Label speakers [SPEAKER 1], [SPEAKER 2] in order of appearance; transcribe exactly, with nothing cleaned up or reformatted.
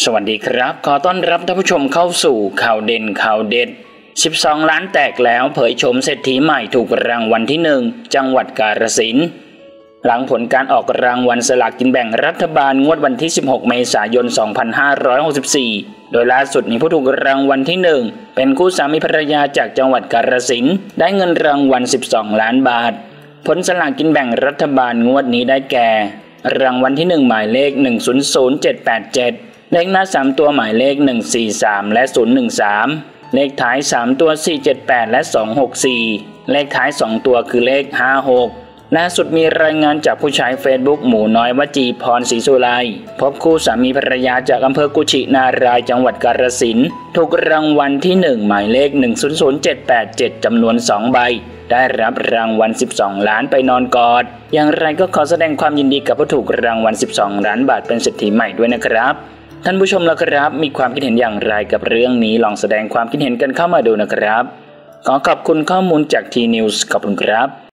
[SPEAKER 1] สวัสดีครับขอต้อนรับท่านผู้ชมเข้าสู่ข่าวเด่นข่าวเด็ดสิบสองล้านแตกแล้วเผยโฉมเศรษฐีใหม่ถูกรางวัลที่หนึ่งจังหวัดกาฬสินธุ์หลังผลการออกรางวัลสลากกินแบ่งรัฐบาลงวดวันที่สิบหกเมษายนสองพันห้าร้อยหกสิบสี่โดยล่าสุดมีผู้ถูกรางวัลที่หนึ่งเป็นคู่สามีภรรยาจากจังหวัดกาฬสินธุ์ได้เงินรางวัลสิบสองล้านบาทผลสลากกินแบ่งรัฐบาลงวดนี้ได้แก่รางวัลที่หนึ่งหมายเลขหนึ่ง ศูนย์ ศูนย์ เจ็ด แปด เจ็ดเลขหน้าสามตัวหมายเลขหนึ่ง สี่ สามและศูนย์ หนึ่ง สามเลขท้ายสามตัวสี่ เจ็ด แปดและสอง หก สี่เลขท้ายสองตัวคือเลขห้า หกล่าสุดมีรายงานจากผู้ใช้เฟซบุ๊กหมูน้อยวจีพรศรีสุไลพบคู่สามีภรรยาจากอำเภอกุชินารายจังหวัดกาฬสินธุ์ถูกรางวัลที่หนึ่งหมายเลขหนึ่ง ศูนย์ ศูนย์ เจ็ด แปด เจ็ดจำนวนสองใบได้รับรางวัลสิบสองล้านไปนอนกอดอย่างไรก็ขอแสดงความยินดีกับผู้ถูกรางวัลสิบสองล้านบาทเป็นเศรษฐีใหม่ด้วยนะครับท่านผู้ชมล่ะครับมีความคิดเห็นอย่างไรกับเรื่องนี้ลองแสดงความคิดเห็นกันเข้ามาดูนะครับขอขอบคุณข้อมูลจากทีนิวส์ขอบคุณครับ